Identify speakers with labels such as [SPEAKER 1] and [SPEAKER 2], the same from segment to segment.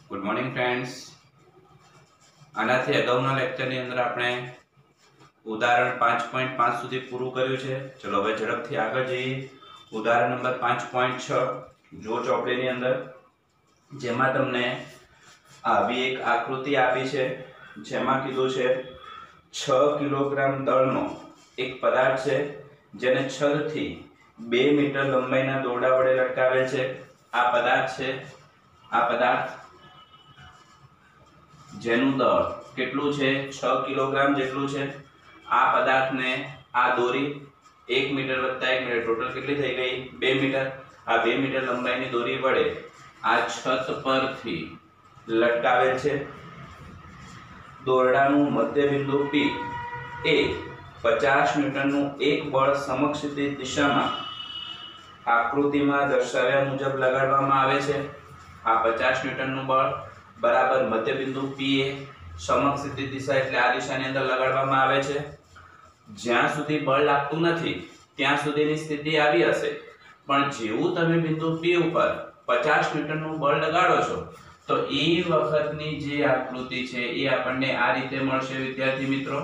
[SPEAKER 1] Good morning friends. આનાથી અગાઉના લેક્ચરની અંદર આપણે ઉદાહરણ 5.5 સુધી પૂરું કર્યું છે. ચલો હવે ઝડપથી આગળ જઈએ. ઉદાહરણ નંબર 5.6 જો ચોપડીની અંદર, જેમાં તમને આવી એક આકૃતિ આપી છે, જેમાં કીધું છે 6 કિલોગ્રામ દળનો એક પદાર્થ છે, જેને છલથી 2 મીટર લંબાઈના દોરડા વડે લટકાવેલ છે. આ પદાર્થ છે, આ પદાર્થ જેનું દળ કેટલું છે 6 કિલોગ્રામ જેટલું છે. આ પદાર્થને આ દોરી 1 મીટર વત્તા 1 મીટર ટોટલ કેટલી થઈ ગઈ 2 મીટર. આ 2 મીટર લંબાઈની દોરી વડે આ છત પરથી લટકાવેલ છે. દોરડાનું મધ્ય બિંદુ P એ 50 ન્યૂટનનું એક બળ સમક્ષિતિજ દિશામાં આકૃતિમાં દર્શાવ્યા મુજબ લગાડવામાં આવે છે. આ 50 ન્યૂટનનું બળ બરાબર મધ્ય બિંદુ P એ સમક્ષિતિજ દિશા એટલે આ દિશાની અંદર લગાડવામાં આવે છે. જ્યાં સુધી બળ લાગતું નથી ત્યાં સુધીની સ્થિતિ આવી હશે, પણ જેવું તમે બિંદુ P ઉપર 50 ન્યૂટનનું બળ લગાડો છો તો એ વખતની જે આકૃતિ છે એ આપણને આ રીતે મળશે. વિદ્યાર્થી મિત્રો,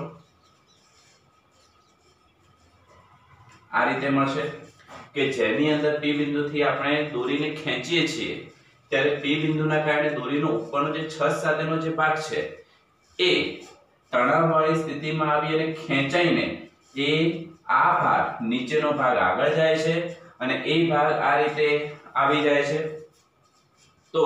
[SPEAKER 1] આ રીતે મળશે કે જેની અંદર P બિંદુથી આપણે દોરીને ખેંચીએ છીએ ત્યારે P બિંદુના કારણે દોરીનો ઉપરનો જે છત સાથેનો જે ભાગ છે એ તણાવવાળી સ્થિતિમાં આવી અને ખેંચાઈને એ આ ભાગ નીચેનો ભાગ આગળ જાય છે અને એ ભાગ આ રીતે આવી જાય છે. તો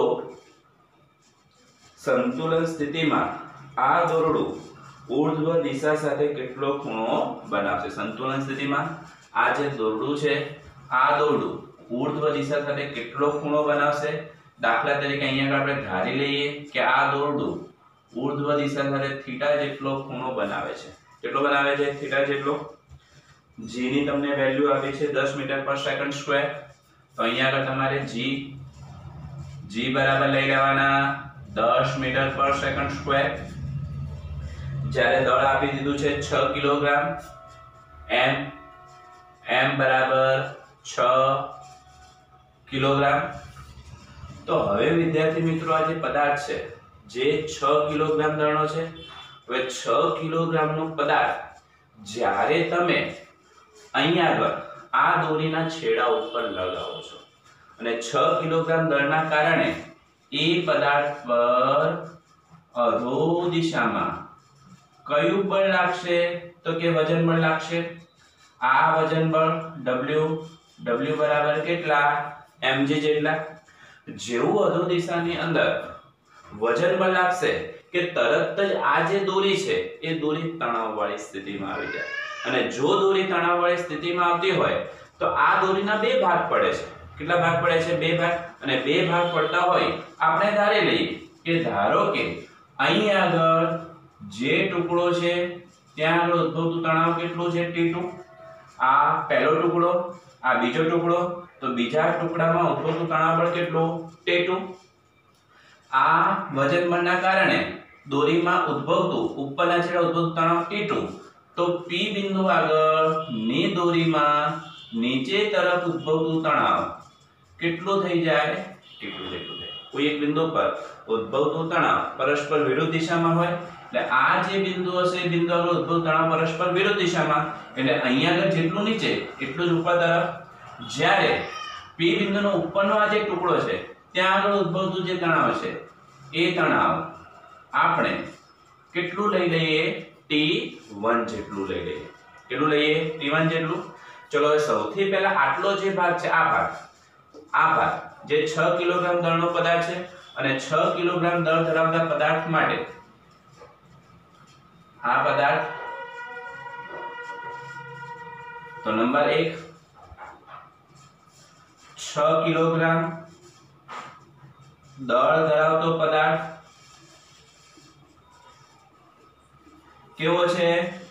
[SPEAKER 1] સંતુલન સ્થિતિમાં આ દોરડું ઊર્ધ્વ દિશા સાથે કેટલો ખૂણો બનાવશે? સંતુલન સ્થિતિમાં આ જે દોરડું છે, આ દોરડું ઊર્ધ્વ દિશા સાથે કેટલો ખૂણો બનાવશે? દાખલા તરીકે અહીંયા આપણે ધારી લઈએ કે આ દોરડું ઊર્ધ્વ દિશા સાથે થીટા જેટલો ખૂણો બનાવે છે. કેટલો બનાવે છે? થીટા જેટલો. g ની તમને વેલ્યુ આપી છે 10 મીટર પર સેકન્ડ સ્ક્વેર. તો અહીંયા આગળ તમારે g બરાબર લઈ લેવાના 10 મીટર પર સેકન્ડ સ્ક્વેર. જ્યારે દળ આપી દીધું છે 6 કિલોગ્રામ, m બરાબર 6 કિલોગ્રામ. તો હવે વિદ્યાર્થી મિત્રો, આ જે પદાર્થ છે જે 6 કિલોગ્રામ દળનો છે, હવે 6 કિલોગ્રામનો પદાર્થ જ્યારે તમે અહીંયા આગળ આ દોરીના છેડા ઉપર લગાવો છો અને 6 કિલોગ્રામ દળના કારણે એ પદાર્થ પર અધો દિશામાં કયું બળ લાગશે? તો કે વજન બળ લાગશે. આ વજન બળ W બરાબર કેટલા? mg જેટલા. જેવું અધો દિશાની અંદર વજન બળ લાગશે કે તરત જ આ જે દોરી છે એ દોરી તણાવવાળી સ્થિતિમાં આવી જાય. અને જો દોરી તણાવવાળી સ્થિતિમાં આવતી હોય તો આ દોરીના બે ભાગ પડે છે. કેટલા ભાગ પડે છે? બે ભાગ. અને બે ભાગ પડતા હોય આપણે ધારી લઈએ કે ધારો કે અહીં આગળ જે ટુકડો છે ત્યાં આગળ ઉદ્ભવતું તણાવ કેટલું છે? T2. આ પહેલો ટુકડો, આ બીજો ટુકડો, તો બીજા ટુકડામાં ઉદ્ભવતું તણાવ બળ કેટલું? T2. આ વજન બળના કારણે દોરીમાં ઉદ્ભવતું ઉપરના છેડે ઉદ્ભવતું તણાવ T2. તો P બિંદુ આગળ ની દોરીમાં નીચે તરફ ઉદ્ભવતું તણાવ કેટલું થઈ જાય? T2 જેટલું થાય. કોઈ એક બિંદુ પર ઉદ્ભવતું તણાવ પરસ્પર વિરુદ્ધ દિશામાં હોય એટલે આ જે બિંદુ હશે એ બિંદુ આગળ ઉદ્ભવતું તણાવ પરસ્પર વિરુદ્ધ દિશામાં, એટલે અહીંયા આગળ જેટલું નીચે એટલું જ ઉપર તરફ. જ્યારે P બિંદુનો ઉપરનો આ જે ટુકડો છે ત્યાં આગળ ઉદ્ભવતું જે તણાવ છે એ તણાવ આપણે કેટલું લઈ લઈએ? T1 જેટલું લઈ લઈએ. કેટલું લઈએ? T1 જેટલું. ચલો હવે સૌથી પહેલા આટલો જે ભાગ છે આ ભાગ જે 6 કિલોગ્રામ દળનો પદાર્થ છે અને 6 કિલોગ્રામ દળ ધરાવતા પદાર્થ માટે આ પદાર્થ તો નંબર 1 6 કિલોગ્રામ દળ ધરાવતો પદાર્થ કેવો છે?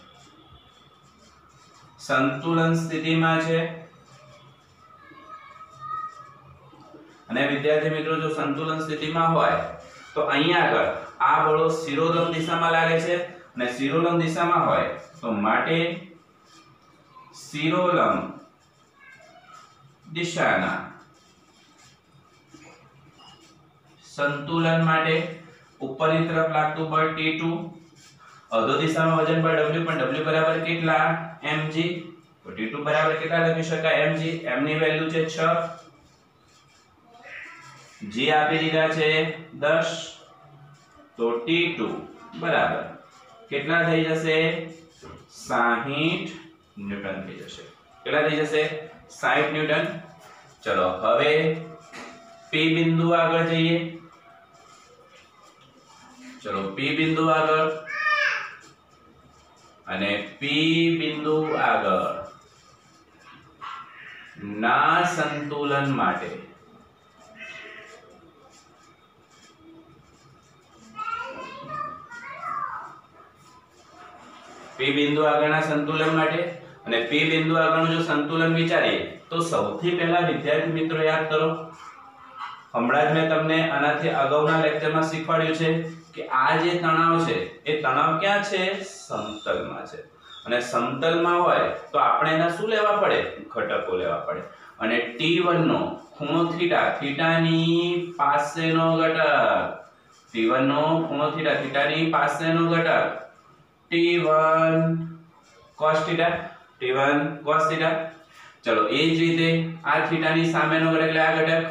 [SPEAKER 1] સંતુલન સ્થિતિમાં છે. અને વિદ્યાર્થી મિત્રો, જો સંતુલન સ્થિતિમાં હોય તો અહીંયા આગળ આ બળો શિરોલંબ દિશામાં લાગે છે અને શિરોલંબ દિશામાં હોય તો માટે શિરોલંબ દિશાના સંતુલન માટે ઉપરની તરફ લાગતું બળ T2, અધો દિશામાં વજન બળ W, પણ W બરાબર કેટલા mg, તો T2 બરાબર કેટલા લખી શકાય mg, m ની વેલ્યુ છે 6, g આપી દીધા છે 10, તો T2 બરાબર કેટલા થઈ જશે 60 ન્યૂટન થઈ જશે. કેટલા થઈ જશે 60 ન્યૂટન. ચલો હવે P બિંદુ આગળ જઈએ. ચલો P બિંદુ આગળ, અને P બિંદુ આગળ ના સંતુલન માટે P બિંદુ આગળના સંતુલન માટે અને P બિંદુ આગળનું જો સંતુલન વિચારીએ તો સૌથી પહેલા વિદ્યાર્થી મિત્રો યાદ કરો, હમણાં જ મેં તમને આનાથી અગાઉના લેક્ચરમાં શીખવાડ્યું છે કે આ જે તણાવ છે એ તણાવ ક્યાં છે સમતલમાં છે, અને સમતલમાં હોય તો આપણે એના શું લેવા પડે ઘટકો લેવા પડે, અને T1 નો ખૂણો થીટા, થીટાની પાસેનો ઘટક, T1 નો ખૂણો થીટા, થીટાની પાસેનો ઘટક T1 cos theta, T1 cos theta. ચલો એ જ રીતે આ થીટાની સામેનો ઘટક એટલે આ ઘટક,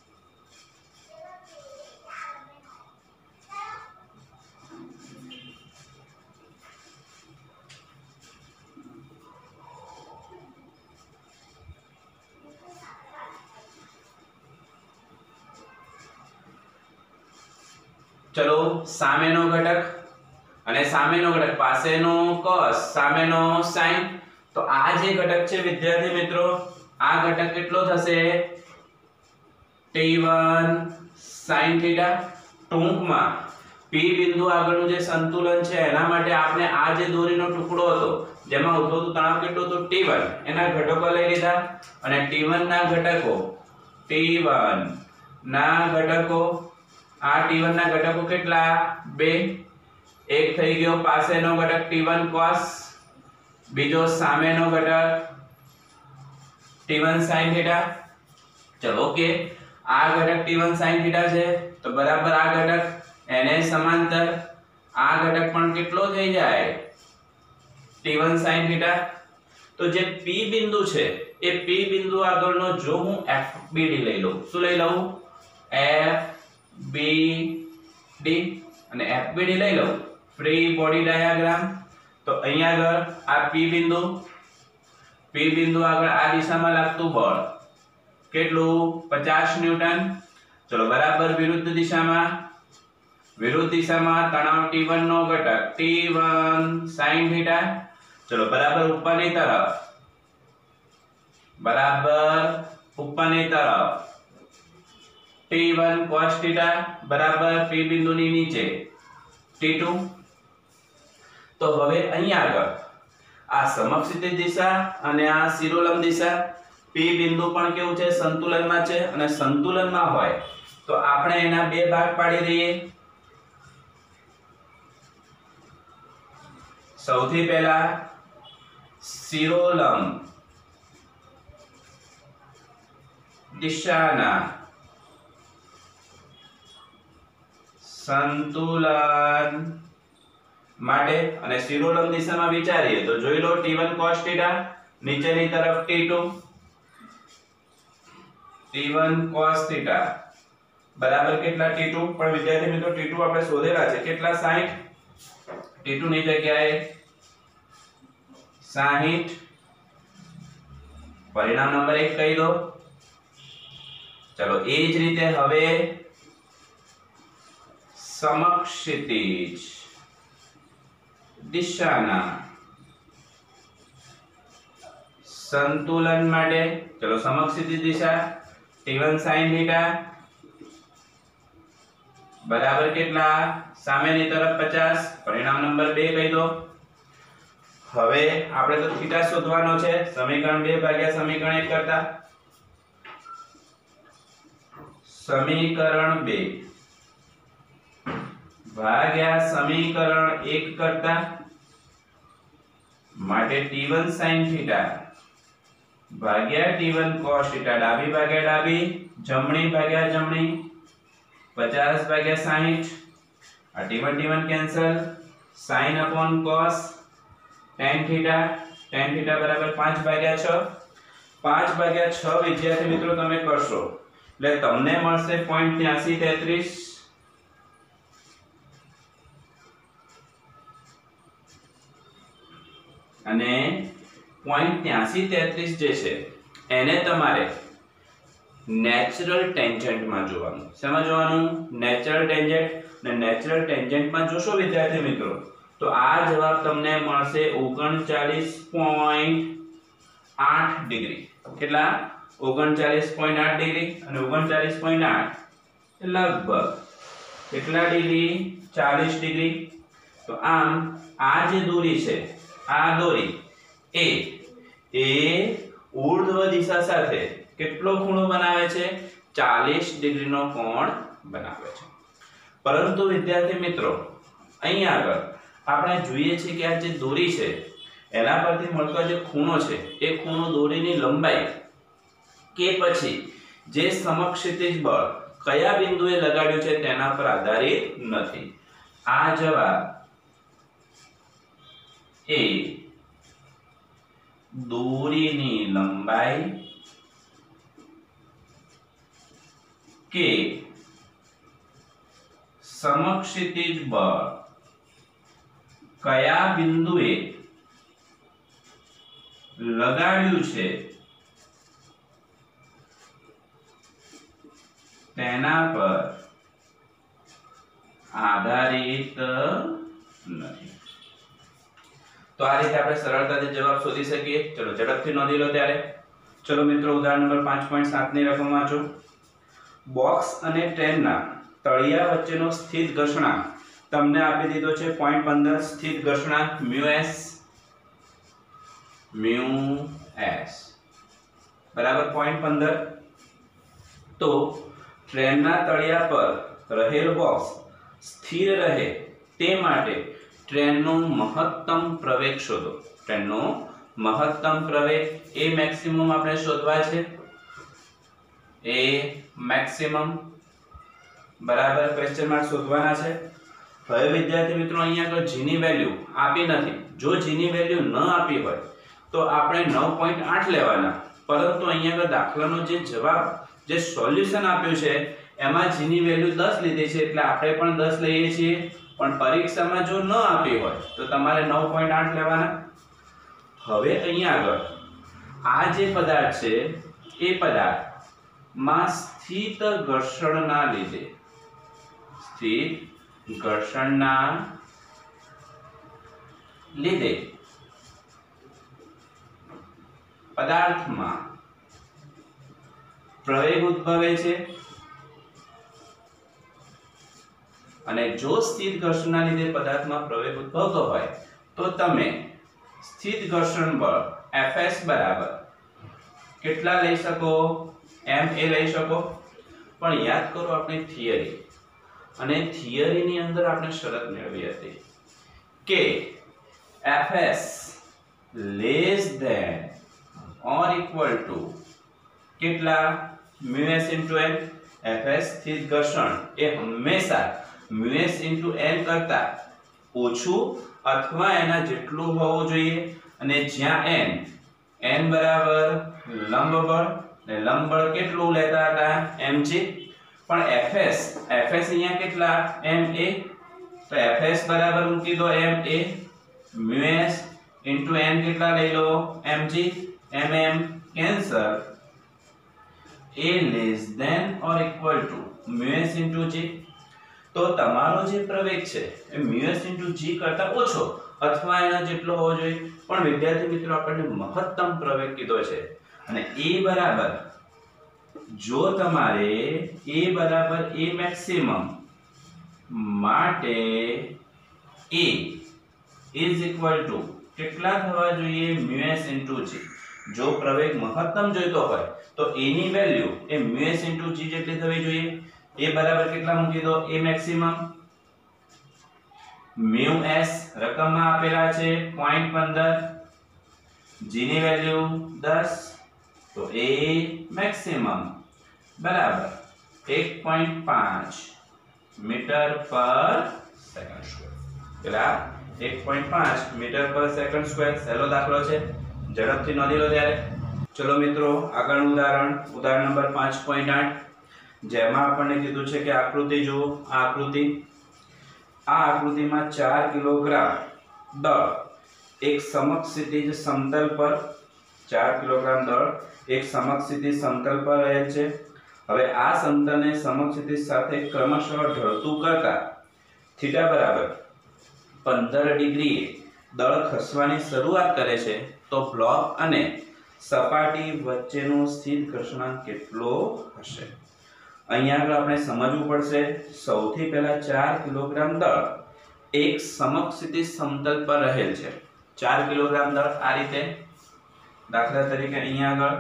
[SPEAKER 1] ચલો સામેનો ઘટક અને સામેનો ઘટક પાસેનો cos, સામેનો sin, તો આ જે ઘટક છે વિદ્યાર્થી મિત્રો આ ઘટક કેટલો થશે T1 sin થીટા. ટૂંકમાં P બિંદુ આગળનું જે સંતુલન છે એના માટે આપણે આ જે દોરીનો ટુકડો હતો જેમાં ઉદ્ભવતું તણાવ કેટલું હતું T1, એના ઘટકો લઈ લીધા, અને T1 ના ઘટકો, T1 ના ઘટકો, આ T1 ના ઘટકો કેટલા 2, એક થઈ ગયો પાસેનો ઘટક T1 cos, બીજો સામેનો ઘટક T1 sin થીટા. ચલો ઓકે, આ ઘટક T1 sin થીટા છે તો બરાબર આ ઘટક એને સમાંતર આ ઘટક પણ કેટલો થઈ જાય T1 sin થીટા. તો જે P બિંદુ છે એ P બિંદુ આગળનો જો હું FBD લઈ લઉં, શું લઈ લઉં FBD, અને FBD લઈ લઉં ફ્રી બોડી ડાયાગ્રામ, તો અહીંયા આગળ આ P બિંદુ આગળ આ દિશામાં લાગતું બળ કેટલું 50 ન્યૂટન. ચલો બરાબર વિરુદ્ધ દિશામાં તણાવ T1 નો ઘટક T1 sin થીટા. ચલો બરાબર ઉપરની તરફ T1 cos થીટા બરાબર P બિંદુની નીચે T2. તો હવે અહીંયા આગળ આ સમક્ષિતિજ દિશા અને આ શિરોલંબ દિશા, P બિંદુ પણ કેવું છે સંતુલનમાં છે, અને સંતુલનમાં હોય તો આપણે એના બે ભાગ પાડી દઈએ. સૌથી પહેલા શિરોલંબ દિશાના સંતુલન માટે, અને શિરોલંબ દિશામાં વિચારીએ તો જોઈ લો T1 cos થીટા, નીચેની તરફ T1 cos થીટા બરાબર કેટલા T2, પણ વિદ્યાર્થી મિત્રો T2 આપણે શોધેલા છે કેટલા 60, T2 ની જગ્યાએ 60, પરિણામ નંબર 1 કહી દો. ચલો એ જ રીતે હવે સમક્ષિતિજ દિશાના સંતુલન માટે, ચલો સમક્ષિતિજ દિશા T1 sin થીટા બરાબર કેટલા સામેની તરફ 50, પરિણામ નંબર 2 કહી દો. હવે આપણે તો થીટા શોધવાનો છે, સમીકરણ 2 ભાગ્યા સમીકરણ 1 કરતા, સમીકરણ 2 ભાગ્યા સમીકરણ 1 કરતા, માટે T1 sin થીટા ભાગ્યા T1 cos થીટા, ડાબી ભાગ્યા ડાબી, જમણી ભાગ્યા જમણી, 50 ભાગ્યા 60 આ t1 cancel sin upon cos tan theta બરાબર 5 ભાગ્યા 6 5 ભાગ્યા 6 વિદ્યાર્થી મિત્રો તમે કરશો એટલે તમને મળશે 0.8333 અને 0.8333 જે છે એને તમારે નેચરલ ટેન્જન્ટ માં જોવાનું. શેમાં જોવાનું? Natural tangent. ને નેચરલ ટેન્જન્ટ માં જોશો વિદ્યાર્થી મિત્રો તો આ જવાબ તમને મળશે 39.8 ડિગ્રી. કેટલા? 39.8 ડિગ્રી. અને 39.8 લગભગ કેટલા ડિગ્રી? 40 ડિગ્રી. તો આમ આ જે દોરી છે આ દોરી એ ઊર્ધ્વ દિશા સાથે કેટલો ખૂણો બનાવે છે? 40 ડિગ્રીનો કોણ બનાવે છે. પરંતુ વિદ્યાર્થી મિત્રો અહીંયા આગળ આપણે જોઈએ છીએ કે આ જે દોરી છે એના પરથી મળતો જે ખૂણો છે એ ખૂણો દોરીની લંબાઈ કે પછી જે સમક્ષિતિજ બળ કયા બિંદુએ લગાડ્યું છે તેના પર આધારિત નથી. આ જવાબ એ દોરીની લંબાઈ કે સમક્ષિતિજ બળ કયા બિંદુએ લગાડ્યું છે તેના પર આધારિત નથી. તો આ રીતે આપણે સરળતાથી જવાબ શોધી શકીએ. ચલો ઝડપથી નોંધી લો ત્યારે. ચલો મિત્રો ઉદાહરણ નંબર 5.7 ની રકમ વાંચો. બોક્સ અને ટ્રેનના તળિયા વચ્ચેનો સ્થિત ઘર્ષણાંક તમને આપી દીધો છે 0.15. સ્થિત ઘર્ષણાંક μs બરાબર 0.15. તો ટ્રેનના તળિયા પર રહેલ બોક્સ સ્થિર રહે તે માટે ટ્રેનનો મહત્તમ પ્રવેગ શોધો. ટ્રેનનો મહત્તમ પ્રવેગ એ મેક્સિમમ આપણે શોધવા છે. એ મેક્સિમમ બરાબર ક્વેશ્ચન માર્ક શોધવાના છે. હવે વિદ્યાર્થી મિત્રો અહીંયા આગળ g ની વેલ્યુ આપી નથી. જો g ની વેલ્યુ ન આપી હોય તો આપણે 9.8 લેવાના. પરંતુ અહીંયા આગળ દાખલાનો જે જવાબ જે સોલ્યુશન આપ્યું છે એમાં g ની વેલ્યુ 10 લીધી છે એટલે આપણે પણ 10 લઈએ છીએ. પણ પરીક્ષામાં જો ન આપી હોય તો તમારે 9.8 લેવાના. હવે અહીંયા આગળ આ જે પદાર્થ છે એ પદાર્થ માં સ્થિત ઘર્ષણના લીધે પદાર્થમાં પ્રવેગ ઉદ્ભવે છે. અને જો સ્થિત ઘર્ષણના લીધે પદાર્થમાં પ્રવેગ ઉદ્ભવતો હોય તો તમે સ્થિત ઘર્ષણ બળ Fs બરાબર કેટલા લઈ શકો? ma લઈ શકો. પણ યાદ કરો આપણી થિયરી, અને થિયરીની અંદર આપણે શરત મેળવી હતી કે Fs less than or equal to કેટલા? µs * n. Fs સ્થિત ઘર્ષણ એ હંમેશા µs * n કરતા ઓછું અથવા એના જેટલું હોવું જોઈએ. અને જ્યાં n બરાબર લંબ બળ ને લંબ બળ કેટલું લેતા હતા? mg. પણ Fs અહીંયા કેટલા? ma. તો Fs બરાબર મૂકી દો ma. µs * n કેટલા લઈ લો? mg. mm cancel. a less than or equal to µs * g. તો તમારો જે પ્રવેગ છે એ µs * g કરતા ઓછો અથવા એના જેટલો હોવો જોઈએ. પણ વિદ્યાર્થી મિત્રો આપણને મહત્તમ પ્રવેગ કીધો છે અને a બરાબર જો તમારે a બરાબર a મેક્સિમમ માટે a ઇઝ ઇક્વલ ટુ કેટલા થવા જોઈએ? µs * g. જો પ્રવેગ મહત્તમ જોઈતો હોય તો a ની વેલ્યુ એ µs * g જેટલી થવી જોઈએ. a બરાબર કેટલા મૂકી દો? a મેક્સિમમ µs રકમમાં આપેલા છે 0.15, g ની વેલ્યુ 10. તો a મેક્સિમમ બરાબર 1.5 મીટર પર સેકન્ડ સ્ક્વેર. પેલા 1.5 મીટર પર સેકન્ડ સ્ક્વેર. સહેલો દાખલો છે, ઝડપથી નોંધી લો ત્યારે. ચલો મિત્રો, આગળનું ઉદાહરણ નંબર 5.8, જેમાં આપણને કીધું છે કે આકૃતિ જુઓ. આ આકૃતિમાં 4 કિલોગ્રામ દળ એક સમક્ષિતિજ સમતલ પર 4 કિલોગ્રામ દળ એક સમક્ષિતિજ સમતલ પર રહેલ છે. હવે આ સમતલને સમક્ષિતિજ સાથે ક્રમશઃ ઢળતું કરતા થીટા બરાબર 15 ડિગ્રીએ દળ ખસવાની શરૂઆત કરે છે, તો બ્લોક અને સપાટી વચ્ચેનો સ્થિત ઘર્ષણાંક કેટલો હશે? અહીંયા આગળ આપણે સમજવું પડશે. સૌથી પહેલા 4 કિલોગ્રામ દળ એક સમક્ષિતિજ સમતલ પર રહેલ છે. 4 કિલોગ્રામ દળ આ રીતે, દાખલા તરીકે અહીંયા આગળ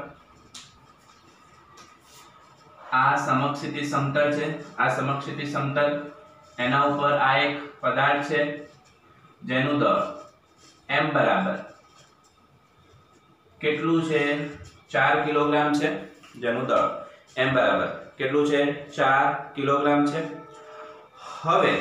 [SPEAKER 1] આ સમક્ષિતિજ સમતલ છે. આ સમક્ષિતિજ સમતલ, એના ઉપર આ એક પદાર્થ છે જેનું દળ m બરાબર કેટલું છે? 4 કિલોગ્રામ છે. જેનું દળ m બરાબર કેટલું છે? 4 કિલોગ્રામ છે. હવે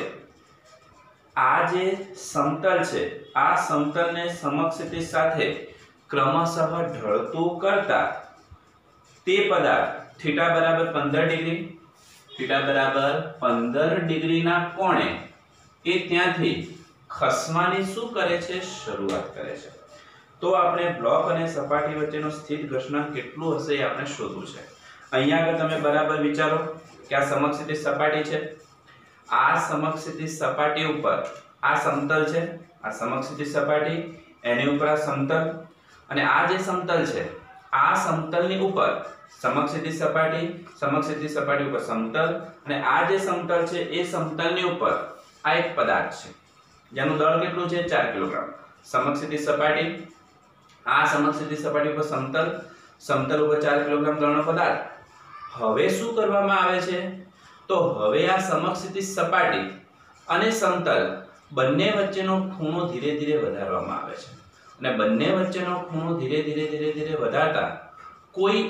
[SPEAKER 1] આ જે સમતલ છે, આ સમતલને સમક્ષિતિજ સાથે ક્રમશઃ ઢળતું કરતા તે પદાર્થ થીટા બરાબર 15 ડિગ્રી, થીટા બરાબર 15 ડિગ્રીના કોણે એ ત્યાંથી ખસવાની શું કરે છે? શરૂઆત કરે છે. તો આપણે બ્લોક અને સપાટી વચ્ચેનો સ્થિત ઘર્ષણાંક કેટલું હશે એ આપણે શોધવું છે. અહીંયા આગળ તમે બરાબર વિચારો કે આ સમક્ષિતિજ સપાટી છે. આ સમક્ષિતિજ સપાટી ઉપર આ સમતલ છે. આ સમક્ષિતિજ સપાટી, એની ઉપર આ સમતલ, અને આ જે સમતલ છે, આ સમતલની ઉપર સમક્ષિતિજ સપાટી ઉપર સમતલ, અને આ જે સમતલ છે એ સમતલની ઉપર આ એક પદાર્થ છે જેનું દળ કેટલું છે? 4 કિલોગ્રામ. સમક્ષિતિજ સપાટી, આ સમક્ષિતિજ સપાટી ઉપર સમતલ ઉપર 4 કિલોગ્રામ દળનો પદાર્થ. હવે શું કરવામાં આવે છે? તો હવે આ સમક્ષિતિજ સપાટી અને સમતલ બંને વચ્ચેનો ખૂણો ધીરે ધીરે વધારવામાં આવે છે, અને બંને વચ્ચેનો ખૂણો ધીરે ધીરે વધારતા કોઈ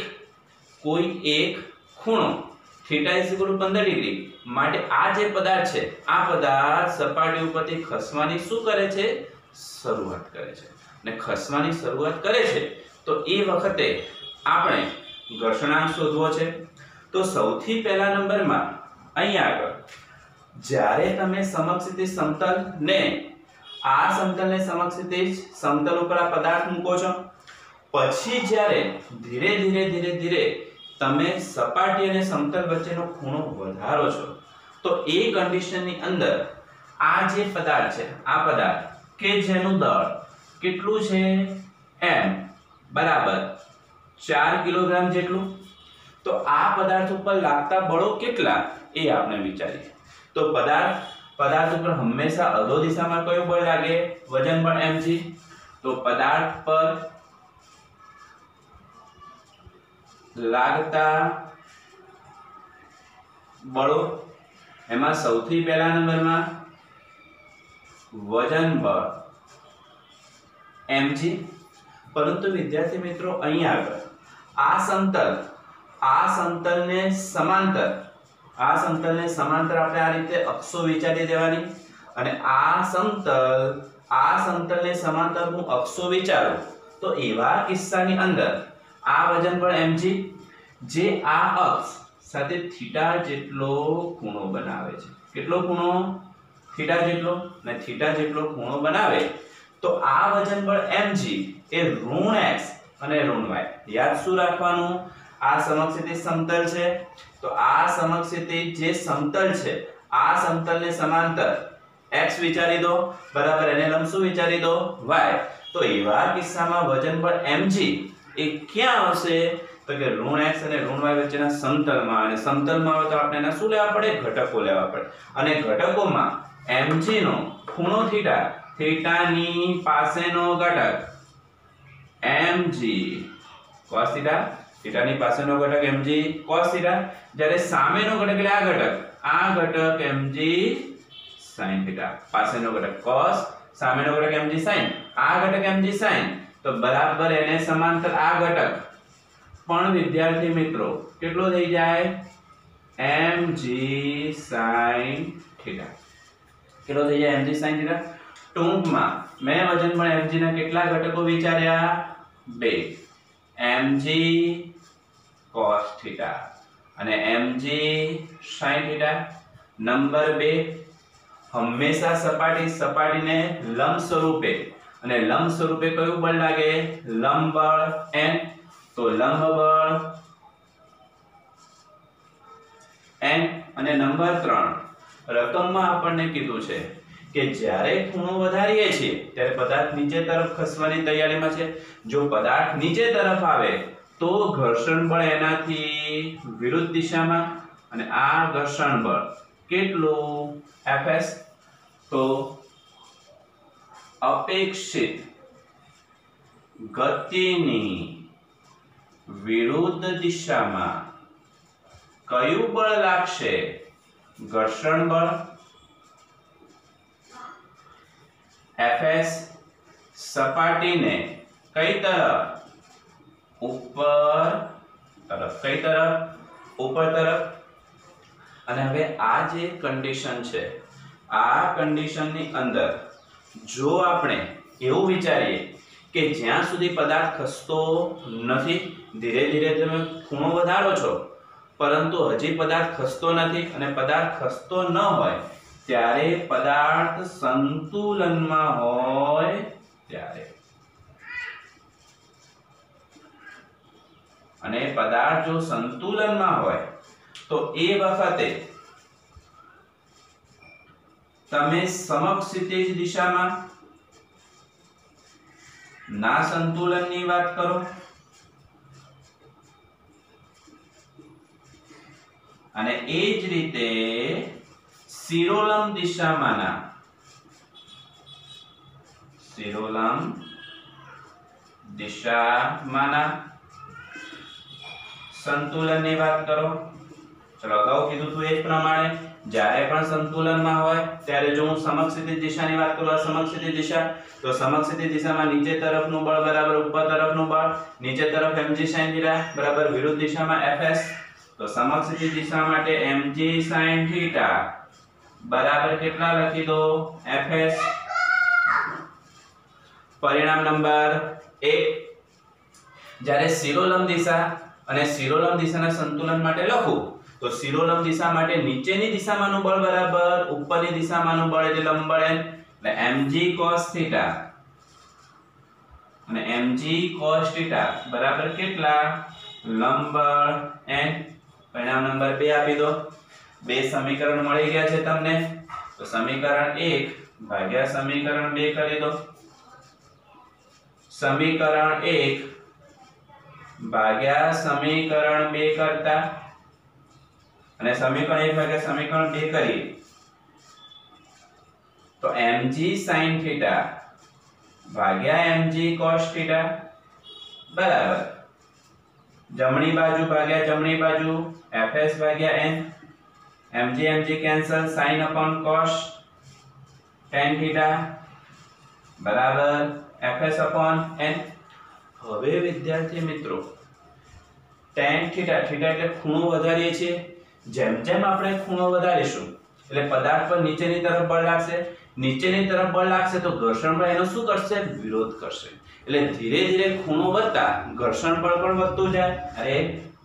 [SPEAKER 1] એક ખૂણો થીટા = 15 ડિગ્રી માટે આ જે પદાર્થ છે, આ પદાર્થ સપાટી ઉપરથી ખસવાની શું કરે છે? શરૂઆત કરે છે. અને ખસવાની શરૂઆત કરે છે તો એ વખતે આપણે ઘર્ષણાંક શોધવો છે. તો સૌથી પહેલા નંબરમાં અહીંયા આગળ જ્યારે તમે સમક્ષિતિજ સમતલ ને આ સમતલને સમક્ષિતિજ સમતલ ઉપર આ પદાર્થ મૂકો છો, પછી જ્યારે ધીરે ધીરે તમે સપાટી અને સમતલ વચ્ચેનો ખૂણો વધારો છો, તો એ કન્ડિશનની અંદર આ જે પદાર્થ છે, આ પદાર્થ કે જેનું દળ કેટલું છે? m બરાબર 4 કિલોગ્રામ જેટલું. તો આ પદાર્થ ઉપર લાગતા બળો કેટલા એ આપણે વિચારીએ. તો પદાર્થ ઉપર હંમેશા અધો દિશામાં કયું બળ લાગે? વજન બળ mg. તો પદાર્થ પર લાગતા બળો, એમાં સૌથી પહેલા નંબરમાં વજન બળ mg. પરંતુ વિદ્યાર્થી મિત્રો, અહીંયા આગળ આ સમતલને સમાંતર આપણે આ રીતે અક્ષો વિચારી દેવાની, અને આ સમતલને સમાંતર હું અક્ષો વિચારું તો એવા કિસ્સાની અંદર આ વજન બળ mg જે આ અક્ષ સાથે થીટા જેટલો ખૂણો બનાવે છે. કેટલો ખૂણો? થીટા જેટલો. ને થીટા જેટલો ખૂણો બનાવે તો આ વજન બળ mg એ ઋણ x અને ઋણ y. યાદ શું રાખવાનું? આ સમક્ષિતિજ સમતલ છે, તો આ સમક્ષિતિજ જે સમતલ છે, આ સમતલને સમાંતર x વિચારી દો, બરાબર એને લંબ શું વિચારી દો? y. તો એવા કિસ્સામાં વજન બળ mg એ ક્યાં આવશે? તો કે ઋણ x અને ઋણ y વચ્ચેના સમતલમાં. અને સમતલમાં આવે તો આપણે એના શું લેવા પડે? ઘટકો લેવા પડે. અને ઘટકોમાં mg નો ખૂણો થીટા, થીટાની પાસેનો ઘટક mg cos થીટા, થીટાની પાસેનો ઘટક mg cos થીટા, જ્યારે સામેનો ઘટક એટલે આ ઘટક mg sin થીટા. પાસેનો ઘટક cos, સામેનો ઘટક mg sin, આ ઘટક mg sin, તો બરાબર એને સમાંતર આ ઘટક પણ વિદ્યાર્થી મિત્રો કેટલો થઈ જાય? mg sin थीटा કેટલો થઈ જાય mg sin थीटा ટૂંકમાં મેં વજન પણ mg ના કેટલા ઘટકો વિચાર્યા બે mg cos थीटा અને mg sin थीटा નંબર 2 હંમેશા સપાટીને લંબ સ્વરૂપે અને લંબ સ્વરૂપે કયું બળ લાગે લંબ બળ n તો લંબ બળ n અને નંબર 3 રકમમાં આપણને કીધું છે કે જ્યારે ખૂણો વધારીએ છીએ ત્યારે પદાર્થ નીચે તરફ ખસવાની તૈયારીમાં છે જો પદાર્થ નીચે તરફ આવે તો ઘર્ષણ બળ એનાથી વિરુદ્ધ દિશામાં અને આ ઘર્ષણ બળ કેટલું Fs તો અપેક્ષિત ગતિની વિરુદ્ધ દિશામાં કયું બળ લાગશે ઘર્ષણ બળ Fs સપાટીને કઈ તરફ ઉપર તરફ અને હવે આ જે કન્ડિશન છે આ કન્ડિશનની અંદર જો આપણે એવું વિચારીએ કે જ્યાં સુધી પદાર્થ ખસતો નથી ધીરે ધીરે તમે ખૂણો વધારો છો પરંતુ હજી પદાર્થ ખસતો નથી અને પદાર્થ ખસતો ન હોય ત્યારે પદાર્થ સંતુલનમાં હોય ત્યારે અને પદાર્થ જો સંતુલનમાં હોય તો એ વખતે તમે સમક્ષિતિજ દિશામાં ના સંતુલનની વાત કરો અને એ જ રીતે શિરોલંબ દિશામાંના સંતુલનની વાત કરો ચલો અગાઉ કીધું હતું એ જ પ્રમાણે જ્યારે પણ સંતુલનમાં હોય ત્યારે જો હું સમક્ષિતિજ દિશાની વાત કરું આ સમક્ષિતિજ દિશા તો સમક્ષિતિજ દિશામાં નીચે તરફનું બળ બરાબર ઉપર તરફનું બળ નીચે તરફ mg sin થીટા બરાબર વિરુદ્ધ દિશામાં fs તો સમક્ષિતિજ દિશા માટે mg sin થીટા બરાબર કેટલા લખી દો fs પરિણામ નંબર 1 જ્યારે શિરોલંબ દિશા અને શિરોલંબ દિશાના સંતુલન માટે લખું તો શિરોલંબ દિશા માટે નીચેની દિશામાંનું બળ બરાબર ઉપરની દિશામાંનું બળ એટલે લંબ બળ n એટલે mg cos થીટા અને mg cos થીટા બરાબર કેટલા લંબ બળ n પરિણામ નંબર 2 આપી દો બે સમીકરણ મળી ગયા છે તમને તો સમીકરણ 1 ભાગ્યા સમીકરણ 2 કરી દો સમીકરણ 1 ભાગ્યા સમીકરણ 2 કરતા અને સમીકરણ 1 ભાગ્યા સમીકરણ 2 કરીએ તો mg sin થીટા ભાગ્યા mg cos થીટા બરાબર જમણી બાજુ ભાગ્યા જમણી બાજુ fs ભાગ્યા n mg cancel sin upon cos tan theta બરાબર fs upon n હવે વિદ્યાર્થી મિત્રો tan થીટા થીટા એટલે ખૂણો વધારીએ છીએ જેમ જેમ આપણે ખૂણો વધારીશું એટલે પદાર્થ પર નીચેની તરફ બળ લાગશે નીચેની તરફ બળ લાગશે તો ઘર્ષણ બળ એનો શું કરશે વિરોધ કરશે એટલે ધીરે ધીરે ખૂણો વધતા ઘર્ષણ બળ પણ વધતું જાય અરે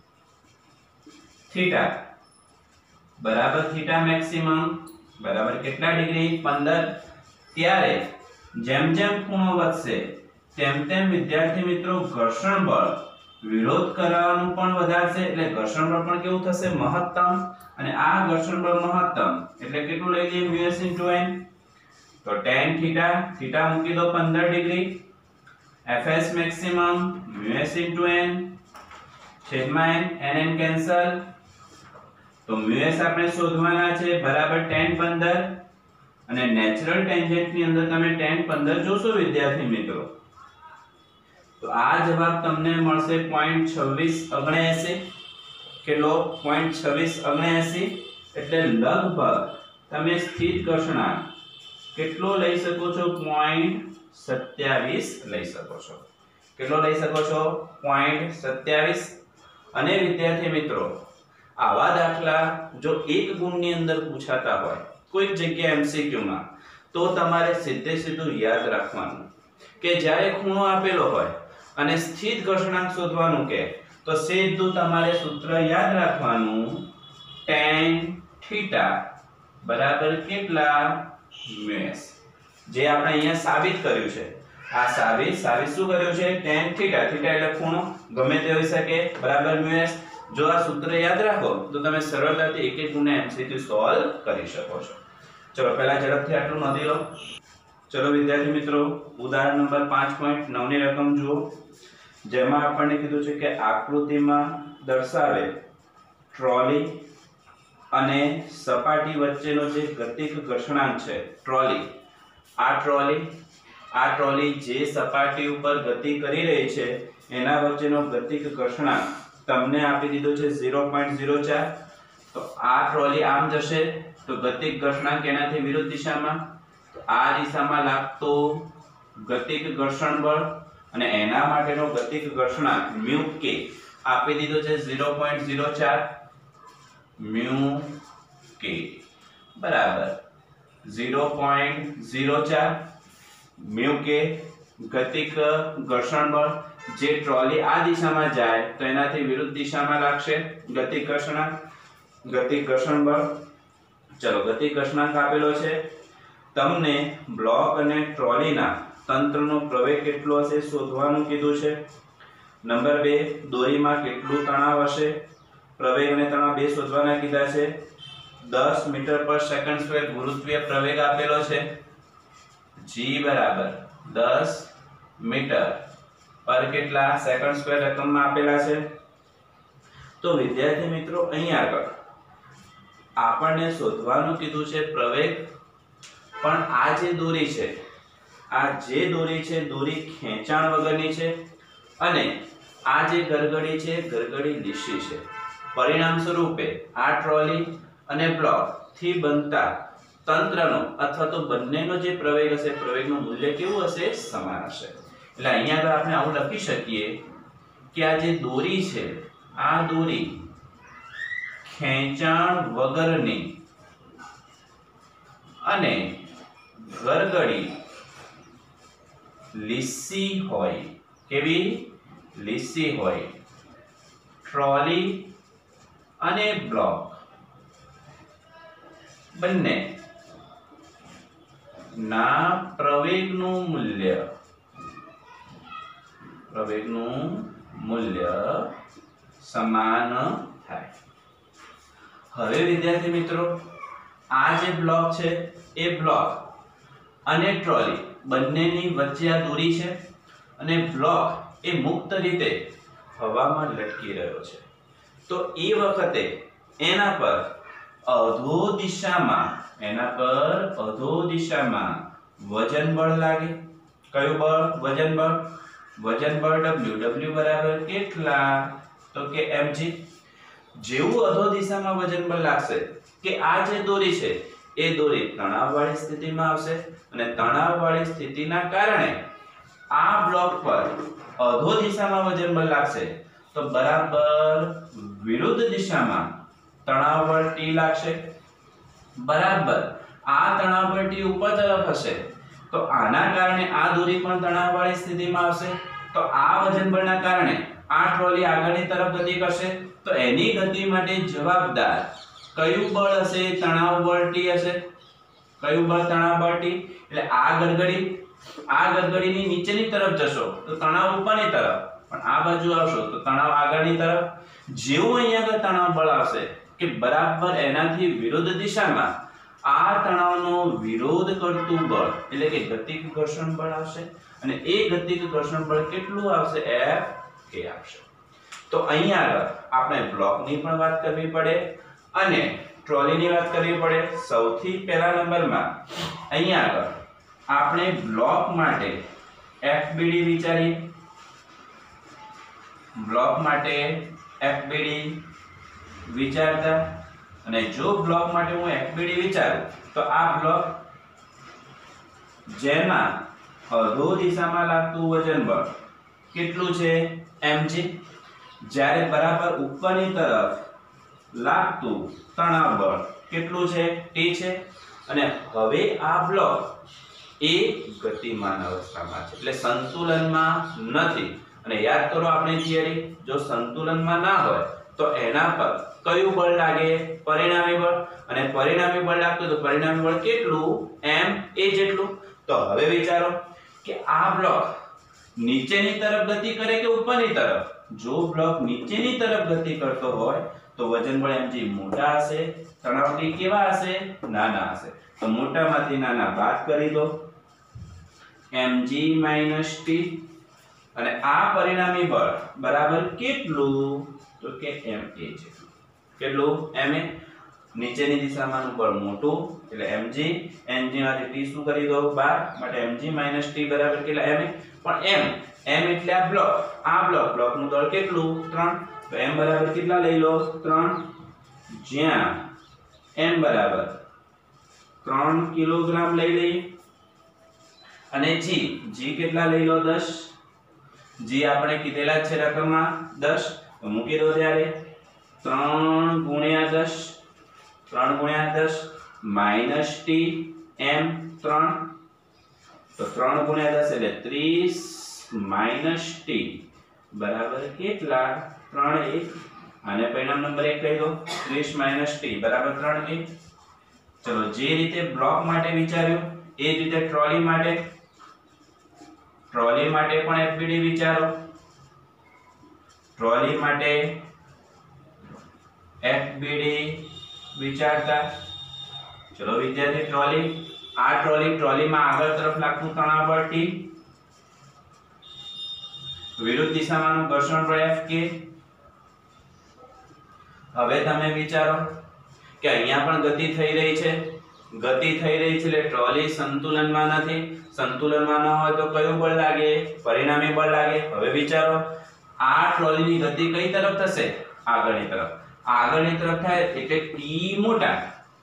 [SPEAKER 1] થીટા બરાબર થીટા મેક્સિમમ બરાબર કેટલા ડિગ્રી 15 ત્યારે જેમ જેમ ખૂણો વધશે તેમ તેમ વિદ્યાર્થી મિત્રો ઘર્ષણ બળ વિરોધ કરવાનું પણ વધારશે એટલે ઘર્ષણ બળ પણ કેવું થશે મહત્તમ અને આ ઘર્ષણ બળ મહત્તમ એટલે કેટલું લઈ લઈએ μs * n તો tan થીટા થીટા મૂકી દો 15 degree fs maximum μs * n છેદમાં n n કેન્સલ તો μs આપણે શોધવાના છે બરાબર tan 15 અને નેચરલ ટેન્જન્ટ ની અંદર તમે tan 15 જોશો વિદ્યાર્થી મિત્રો તો આ જવાબ તમને મળશે 0.2679 કેટલો 0.2679 એટલે લગભગ તમે સ્થિત ઘર્ષણાંક કેટલો લઈ શકો છો 0.27 લઈ શકો છો કેટલો લઈ શકો છો 0.27 અને વિદ્યાર્થી મિત્રો આવા દાખલા જો એક ગુણની અંદર પૂછાતા હોય કોઈક જગ્યાએ એમસીક્યુ માં, તો તમારે સીધે સીધું યાદ રાખવાનું કે જ્યારે ખૂણો આપેલો હોય અને સ્થિત ઘર્ષણાંક શોધવાનું કે તો સીધું તમારે સૂત્ર યાદ રાખવાનું tan θ બરાબર કેટલા μs, જે આપણે અહીંયા સાબિત કર્યું છે। આ સાબિત શું કર્યું છે? tan θ એટલે ખૂણો ગમે તે હોઈ શકે બરાબર μs। જો આ સૂત્ર યાદ રાખો તો તમે સરળતાથી એક એક ગુણના એમસીક્યુ સોલ્વ કરી શકો છો। ચલો પહેલા ઝડપથી આટલું નોંધી લો। ચલો વિદ્યાર્થી મિત્રો, ઉદાહરણ નંબર 5.9 ની રકમ જુઓ, જેમાં આપણને કીધું છે કે આકૃતિમાં દર્શાવેલ ટ્રોલી અને સપાટી વચ્ચેનો જે ગતિક ઘર્ષણાંક છે આ ટ્રોલી જે સપાટી ઉપર ગતિ કરી રહી છે એના વચ્ચેનો ગતિક ઘર્ષણાંક તમને આપી દીધો છે 0.04। તો આ ટ્રોલી આમ જશે તો ગતિક ઘર્ષણાંક એનાથી વિરુદ્ધ દિશામાં, તો આ દિશામાં લાગતો ગતિક ઘર્ષણ બળ અને એના માટેનો ગતિક ઘર્ષણાંક μ k આપી દીધો છે 0.04 μ k બરાબર 0.04 μ k ગતિક ઘર્ષણ બળ, જે ટ્રોલી આ દિશામાં જાય તો એનાથી વિરુદ્ધ દિશામાં લાગશે ગતિક ઘર્ષણ બળ। ચલો ગતિક ઘર્ષણાંક આપેલો છે, તમને બ્લોક અને ટ્રોલીના તંત્રનો પ્રવેગ કેટલો હશે શોધવાનું કીધું છે। નંબર 2, દોરીમાં કેટલું તણાવ હશે, પ્રવેગ અને તણાવ બે શોધવાના કીધા છે। 10 મીટર/સેકન્ડ² ગુરુત્વીય પ્રવેગ આપેલો છે, g બરાબર 10 મીટર પર કેટલા સેકન્ડ² રકમમાં આપેલા છે। તો વિદ્યાર્થી મિત્રો, અહીં આગળ આપણને શોધવાનું કીધું છે પ્રવેગ, પણ આ જે દોરી છે દોરી ખેંચાણ વગરની છે અને આ જે ગરગડી છે ગરગડી લીસી છે। પરિણામ સ્વરૂપે આ ટ્રોલી અને બ્લોક થી બનતા તંત્રનો અથવા તો બંનેનો જે પ્રવેગ હશે પ્રવેગનું મૂલ્ય કેવું હશે? સમાન હશે। એટલે અહીંયા આગળ આપણે આવું લખી શકીએ કે આ જે દોરી છે આ દોરી ખેંચાણ વગરની અને ગરગડી લીસી હોય, કેવી? લીસી હોય। ટ્રોલી અને બ્લોક બંને ના પ્રવેગનું મૂલ્ય સમાન થાય। હવે વિદ્યાર્થી મિત્રો, આ જે બ્લોક છે એ બ્લોક અને ટ્રોલી બંનેની વચ્ચે આ દોરી છે અને બ્લોક એ મુક્ત રીતે હવામાં લટકી રહ્યો છે। તો એ વખતે એના પર અધો દિશામાં વજન બળ લાગે। કયું બળ? વજન બળ W બરાબર કેટલા? તો કે mg। જેવું અધો દિશામાં વજન બળ લાગશે કે આ જે દોરી છે એ દોરી તણાવવાળી સ્થિતિમાં આવશે અને તણાવવાળી સ્થિતિના કારણે આ બ્લોક પર અધો દિશામાં વજન બળ લાગશે તો બરાબર વિરુદ્ધ દિશામાં તણાવ બળ T લાગશે। બરાબર આ તણાવ બળ T ઉપર તરફ હશે તો આના કારણે આ દોરી પણ તણાવવાળી સ્થિતિમાં આવશે, તો આ વજન બળના કારણે આ ટ્રોલી આગળની તરફ ગતિ કરશે તો એની ગતિ માટે જવાબદાર કયું બળ હશે? તણાવ બળ T હશે। કયું બળ? તણાવ બળ T। એટલે આ ગરગડીની નીચેની તરફ જશો તો તણાવ ઉપરની તરફ, પણ આ બાજુ આવશો તો તણાવ આગળની તરફ। જેવું અહીંયા આગળ તણાવ બળ આવશે કે બરાબર એનાથી વિરુદ્ધ દિશામાં આ તણાવનો વિરોધ કરતું બળ એટલે કે ગતિક ઘર્ષણ બળ આવશે અને એ ગતિક ઘર્ષણ બળ કેટલું આવશે? F k આવશે। તો અહીંયા આગળ આપણે બ્લોકની પણ વાત કરવી પડે અને ટ્રોલીની વાત કરવી પડે। સૌથી પહેલા નંબરમાં અહીંયા આગળ આપણે બ્લોક માટે FBD વિચારીએ। બ્લોક માટે FBD વિચારતા, અને જો બ્લોક માટે હું FBD વિચારું તો આ બ્લોક જેમાં અધો દિશામાં લાગતું વજન બળ કેટલું છે? mg। જ્યારે બરાબર ઉપરની તરફ લાગતું તણાવ બળ કેટલું છે? T છે. અને હવે આ બ્લોક એ ગતિમાન અવસ્થામાં છે એટલે સંતુલનમાં નથી. અને યાદ કરો આપણી થિયરી, જો સંતુલનમાં ના હોય તો એના પર કયું બળ લાગે? પરિણામી બળ. અને પરિણામી બળ લાગતું તો પરિણામી બળ કેટલું? m a જેટલું. તો હવે વિચારો કે આ બ્લોક નીચેની તરફ ગતિ કરે કે ઉપરની તરફ? જો બ્લોક નીચેની તરફ ગતિ કરતો હોય તો વજન બળ mg મોટા હશે, તણાવ T કેવા હશે? નાના હશે. તો મોટામાંથી નાના બાદ કરી દો, mg - T. અને આ પરિણામી બળ બરાબર કેટલું? તો કે ma જેટલું. કેટલું? ma. નીચેની દિશામાંનું બળ મોટું એટલે mg, mg માંથી T શું કરી દો? 12. માટે mg - T બરાબર કેટલા? ma. પણ m એટલે આ બ્લોકનું દળ કેટલું? 3. તો m બરાબર કેટલા લઈ લો? 3. જ્યાં m બરાબર 3 કિલોગ્રામ લઈ લઈએ. અને g કેટલા લઈ લો? 10. g આપણે કીધેલા છે રકમમાં 10. તો મૂકી દો ત્યારે 3 × 10 minus t m 3. તો 3 × 10 એટલે 30 minus t બરાબર કેટલા? 3 1. આને પરિણામ નંબર 1 કહી દો. 30 minus t બરાબર 3 1. ચલો, જે રીતે બ્લોક માટે વિચાર્યું એ જ રીતે ટ્રોલી માટે પણ FBD વિચારો. ટ્રોલી માટે FBD વિચારતા. ચલો વિદ્યાર્થી, ટ્રોલીમાં આગળ તરફ લાગતું તણાવ બળ T, વિરુદ્ધ દિશામાંનું ઘર્ષણ બળ F K. હવે તમે વિચારો કે અહીંયા પણ ગતિ થઈ રહી છે એટલે ટ્રોલી સંતુલનમાં નથી. સંતુલનમાં ન હોય તો કયું બળ લાગે? પરિણામી બળ લાગે. હવે વિચારો આ ટ્રોલીની ગતિ કઈ તરફ થશે? આગળની તરફ. આગળની તરફ થાય એટલે T મોટા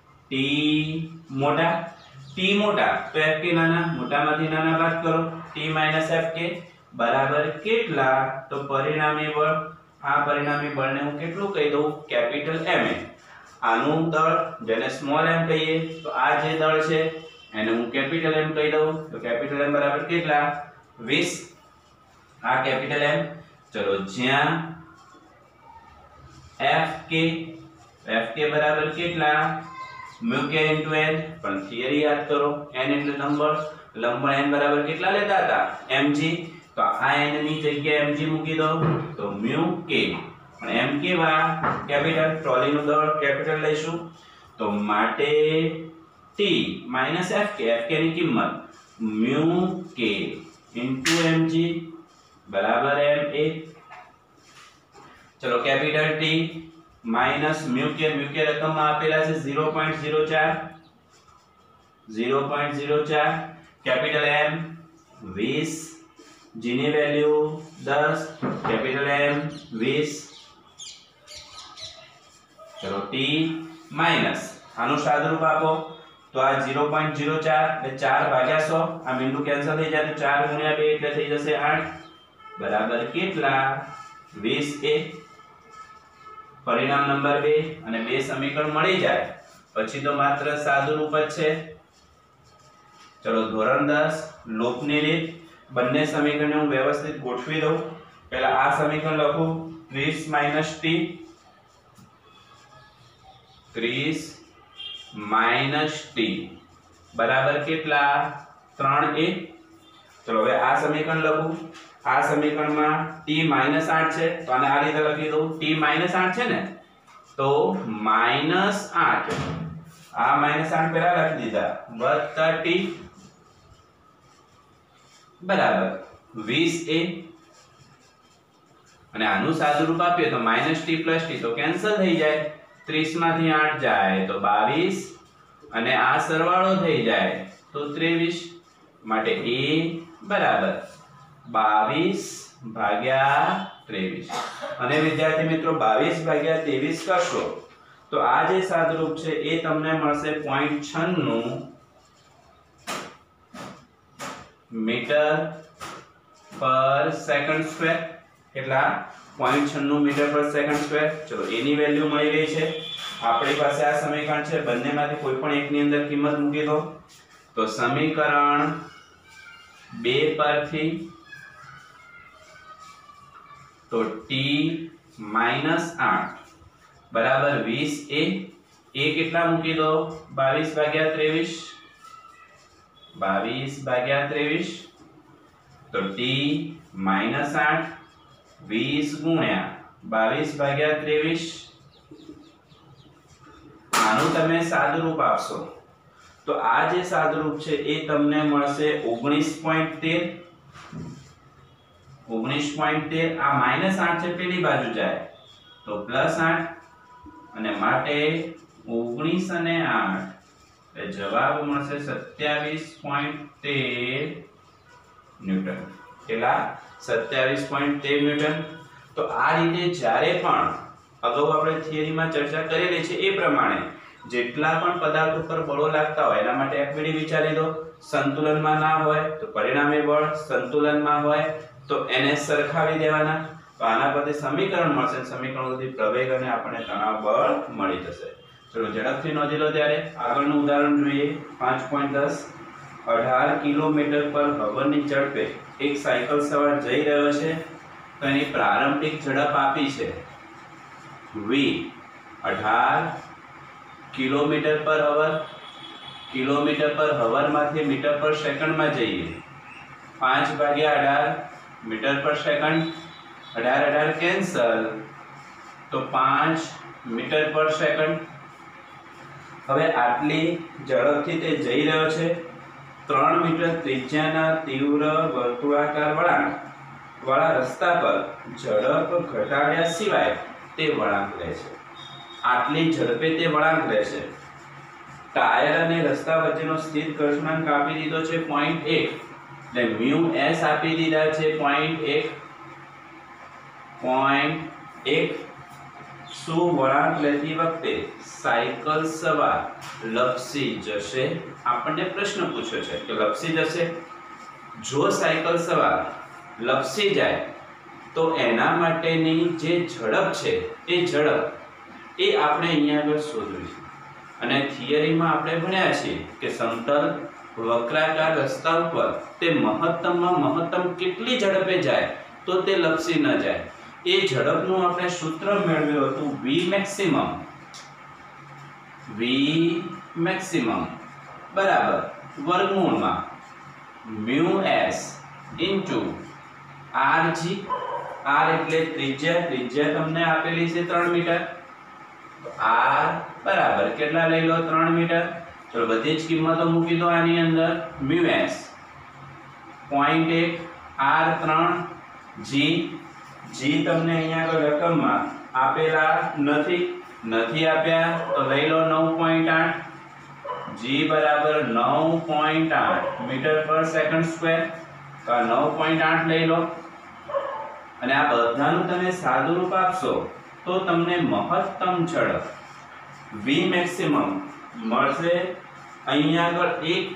[SPEAKER 1] તો Fk નાના. મોટામાંથી નાના બાદ કરો. T - Fk બરાબર કેટલા? તો પરિણામી બળ. આ પરિણામી બળને હું કેટલું કહી દઉં? Capital Ma. આનું દળ જેને સ્મોલ m કહીએ તો આ જે દળ છે એને હું કેપિટલ M કહી દઉં. તો કેપિટલ M બરાબર કેટલા? 20. આ કેપિટલ M. ચલો, જ્યાં Fk બરાબર કેટલા? μ k * n. પણ થિયરી યાદ કરો, n એટલે લંબન n બરાબર કેટલા લેતા હતા? mg. તો આ n ની જગ્યાએ mg મૂકી દો તો μ k. પણ m કેવા? કેપિટલ. ટ્રોલીનું દળ કેપિટલ લઈશું. તો માટે T - Fk ની કિંમત μ k * mg બરાબર ma. ચલો, કેપિટલ T માઈનસ μ k રકમમાં આપેલા છે 0.04. કેપિટલ M 20, g ની વેલ્યુ 10, કેપિટલ M 20. ચલો, T માઈનસ આનું સાદુરૂપ આપો તો આ 0.04 એટલે 4 ભાગ્યા 100. આ બિંદુ કેન્સલ થઈ જાય તો 4 × 2 એટલે થઈ જશે 8 બરાબર કેટલા? 20a. પરિણામ નંબર 2 અને 2 સમીકરણ મળી જાય પછી તો માત્ર સાદુરૂપ જ છે. ચલો, ધોરણ 10 લૂપની રીત. બંને સમીકરણને હું વ્યવસ્થિત ગોઠવી દઉં. પહેલા આ સમીકરણ લખું 30 - T 30 - T બરાબર કેટલા? 3a. ચલો, હવે આ સમીકરણ લખું. આ સમીકરણમાં T - 8 છે તો આને આ રીતે લખી દઉં. T - 8 છે ને તો -8. આ -8 પહેલા લખી દીધા વત્તા T બરાબર 20a. અને આનું સાદુરૂપ આપીએ તો -T + T તો કેન્સલ થઈ જાય. 30 માંથી 8 જાય તો 22 અને આ સરવાળો થઈ જાય તો 23. માટે a બરાબર 22/23. અને વિદ્યાર્થી મિત્રો 22/23 કરશો તો આ જે સાદુરૂપ છે એ તમને મળશે 0.96 મીટર પર સેકન્ડ સ્ક્વેર. કેટલા? 0.96 મીટર પર સેકન્ડ સ્ક્વેર। ચલો એની વેલ્યુ મળી ગઈ છે। આપણી પાસે આ સમીકરણ છે, બંનેમાંથી કોઈ પણ એકની અંદર કિંમત મૂકી દો તો સમીકરણ 2 પરથી તો t -8 બરાબર 20 એ કેટલા મૂકી દો 22/23 તો t -8 20 ગુણ્યા 22/23 આનું તમે સાદુરૂપ આપશો તો આ જે સાદુરૂપ છે એ તમને મળશે 19.13 આ -8 છે પેલી બાજુ જાય તો +8 અને માટે 19 અને 8 એ જવાબ મળશે 27.13 ન્યૂટન। કેટલા 27.13 ન્યૂટન। તો આ રીતે જ્યારે પણ અગાઉ આપણે થિયરીમાં ચર્ચા કરેલી છે એ પ્રમાણે જેટલા પણ પદાર્થ ઉપર બળો લાગતા હોય એના માટે એફબીડી વિચારી દો। સંતુલનમાં ના હોય તો પરિણામી બળ, સંતુલનમાં હોય તો એને સરખાવી દેવાના। તો આના પરથી સમીકરણ મળશે, સમીકરણોથી પ્રવેગ અને આપણને તણાવ બળ મળી જશે। ચલો ઝડપથી નોંધી લો ત્યારે આગળનું ઉદાહરણ જોઈએ। 5.10 18 કિલોમીટર પર હવનની ઝડપે એક સાયકલ સવાર જઈ રહ્યો છે તો એની પ્રારંભિક ઝડપ આપી છે v 18 કિલોમીટર પર હવર માંથી મીટર પર સેકન્ડમાં જઈએ 5/18 મીટર પર સેકન્ડ 18 કેન્સલ તો 5 મીટર પર સેકન્ડ। હવે આટલી ઝડપથી તે જઈ રહ્યો છે 3 મીટર ત્રિજ્યાના તીવ્ર વર્તુળાકાર વળાંક વાળા રસ્તા પર ઝડપ ઘટાડ્યા સિવાય તે વળાંક લે છે। આટલી ઝડપે તે વળાંક લે છે। ટાયર અને રસ્તા વચ્ચેનો સ્થિર ઘર્ષણાંક આપી દીધો છે 0.1 એટલે મ્યુ s આપી દીધા છે 0.1 શું વળાંક લેતી વખતે સાયકલ સવાર લપસી જશે? આપણને પ્રશ્ન પૂછ્યો છે કે લપસી જશે। જો સાયકલ સવાર લપસી જાય તો એના માટેની જે ઝડપ છે એ ઝડપ એ આપણે અહીંયા આગળ શોધવીશું। અને થિયરીમાં આપણે ભણ્યા છીએ કે સમતલ વક્રાકાર રસ્તા ઉપર તે મહત્તમમાં મહત્તમ કેટલી ઝડપે જાય તો તે લપસી ન જાય એ ઝડપનું આપણે સૂત્ર મેળવ્યું હતું v maximum બરાબર વર્ગમૂળમાં μs into rg r એટલે ત્રિજ્યા તમને આપેલી છે 3 મીટર તો r બરાબર કેટલા લઈ લો 3 મીટર। ચલો બધી જ કિંમતો મૂકી દો આની અંદર μs 0.1 r 3 g તમને અહીંયા આગળ રકમમાં આપેલા નથી આપ્યા તો લઈ લો 9.8 g બરાબર 9.8 મીટર પર સેકન્ડ સ્ક્વેર તો 9.8 લઈ લો અને આ બધાનું તમે સાદુરૂપ આપશો તો તમને મહત્તમ ઝડપ v maximum મળશે અહીંયા આગળ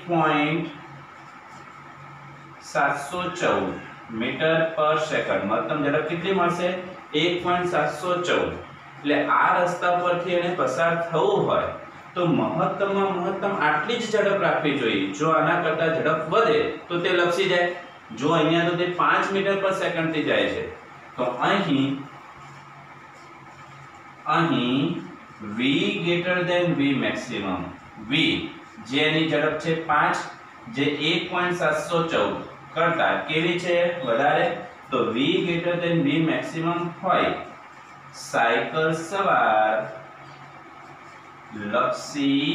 [SPEAKER 1] 1.714 મીટર પર સેકન્ડ। મહત્તમ ઝડપ કેટલી મળશે 1.714 એટલે આ રસ્તા પરથી એને પસાર થવું હોય તો મહત્તમમાં મહત્તમ આટલી જ ઝડપ રાખવી જોઈએ। જો આના કરતા ઝડપ વધે તો તે લપસી જાય। જો અહીંયા તો તે 5 મીટર પર સેકન્ડ થી જાય છે તો અહીં v greater than v maximum v જેની ઝડપ છે 5 જે 1.714 કરતા કેવી છે વધારે તો v greater than v maximum હોય સાયકલ સવાર લપસી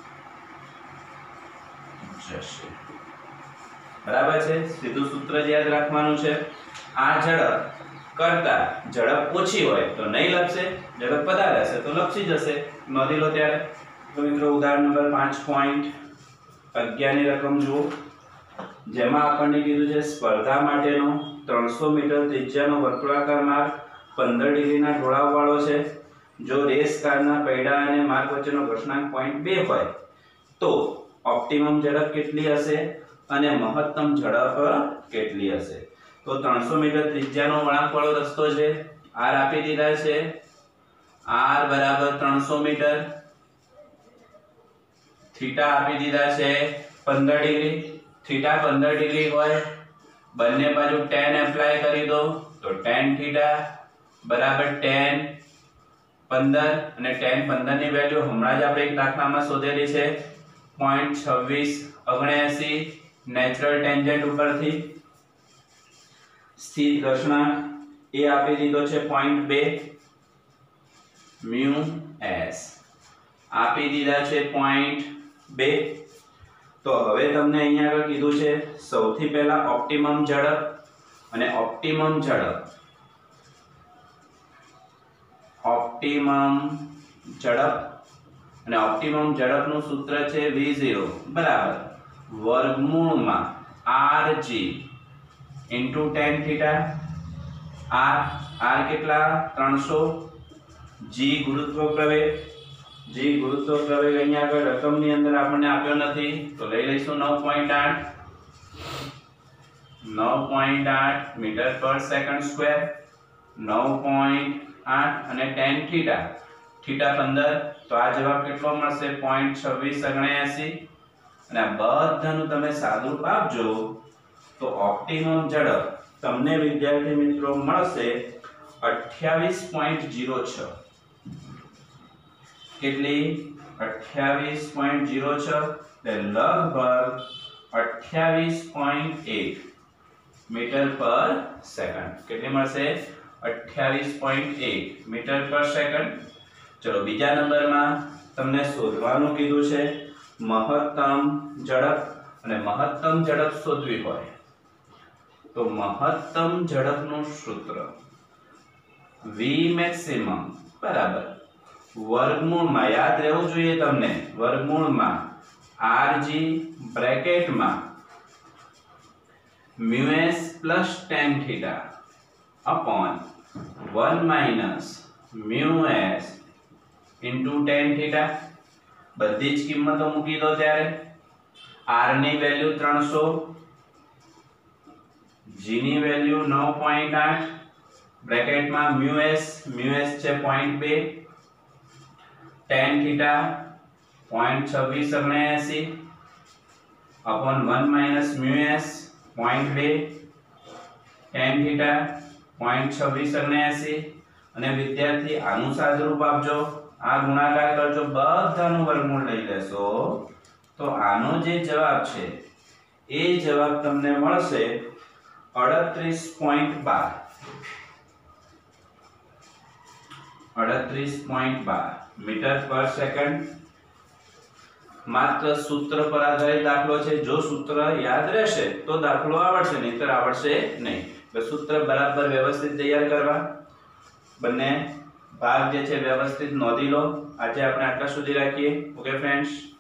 [SPEAKER 1] જશે। બરાબર છે। સીધું સૂત્ર યાદ રાખવાનું છે। આ ઝડપ કરતા ઝડપ ઓછી હોય તો નહીં લપસે, ઝડપ વધારે હશે તો લપસી જશે। નોંધી લો ત્યારે। તો મિત્રો ઉદાહરણ નંબર 5.11 ની રકમ જુઓ જેમાં આપણને કીધું છે સ્પર્ધા માટેનો 300 મીટર ત્રિજ્યાનો વર્તુળાકાર માર્ગ 15 ડિગ્રીના ઢોળાવ વાળો છે। જો રેસ કારના પૈડા અને માર્ગ વચ્ચેનો ઘર્ષણાંક 0.2 હોય તો ઓપ્ટિમમ ઝડપ કેટલી હશે અને મહત્તમ ઝડપ કેટલી હશે? તો 300 મીટર ત્રિજ્યાનો વળાંક વાળો રસ્તો છે આર આપી દીધા છે, આર બરાબર 300 મીટર, થીટા આપી દીધા છે 15 ડિગ્રી, થીટા 15 ડિગ્રી હોય, બંને બાજુ tan એપ્લાય કરી દો તો tan થીટા બરાબર tan 15 અને tan 15 ની વેલ્યુ હમણાં જ આપણે એક દાખલામાં શોધેલી છે 0.2679 નેચરલ ટેન્જન્ટ ઉપરથી. સ્થિર ઘર્ષણાંક એ આપી દીધો છે 0.2 mu s આપી દીધા છે 0.2. તો હવે તમને અહીંયા આગળ કીધું છે સૌથી પહેલા ઓપ્ટિમમ ઝડપ અને ઓપ્ટિમમ ઝડપનું સૂત્ર છે v0 બરાબર વર્ગમૂળમાં rg into tan theta. r કેટલા 300, g ગુરુત્વ પ્રવેગ અહીંયા આગળ રકમની અંદર આપણને આપ્યો નથી તો લઈ લઈશું 9.8 મીટર પર સેકન્ડ સ્ક્વેર, 9.8 અને tan થીટા 15 તો આ જવાબ કેટલો મળશે 0.2679 અને આ બધાનું તમે સાદુરૂપ આપજો તો ઓપ્ટિમમ ઝડપ તમને વિદ્યાર્થી મિત્રો મળશે 28.06. કેટલી 28.06 એટલે લગભગ 28.8 મીટર પર સેકન્ડ. કેટલી મળશે 28.8 મીટર પર સેકન્ડ. ચલો બીજા નંબરમાં તમને શોધવાનું કીધું છે મહત્તમ ઝડપ અને મહત્તમ ઝડપ શોધવી હોય તો મહત્તમ ઝડપનું સૂત્ર v maximum બરાબર વર્ગમૂળમાં યાદ રહેવું જોઈએ તમને વર્ગમૂળમાં rg બ્રેકેટમાં μs plus tan theta upon 1 minus μs into tan theta. બધી જ કિંમતો મૂકી દો ત્યારે r ની વેલ્યુ 300, g ની વેલ્યુ 9.8 બ્રેકેટમાં μs છે 0.2, tan theta 0.2679 upon 1 minus μs 0.2, tan theta 0.2679 અને વિદ્યાર્થી આનું સાદુરૂપ આપજો, આ ગુણાકાર કરજો, બધાનું વર્ગમૂળ લઈ લેશો તો આનો જે જવાબ છે એ જવાબ તમને મળશે 38.12 મીટર પર સેકન્ડ. માત્ર સૂત્ર પર આધારિત દાખલો છે, જો સૂત્ર યાદ રહેશે તો દાખલો આવડશે, નહીતર આવડશે નહીં. તો સૂત્ર બરાબર વ્યવસ્થિત તૈયાર કરવા, બંને ભાગ જે છે વ્યવસ્થિત નોંધી લો. આજે આપણે આટલા સુધી રાખીએ. Okay friends.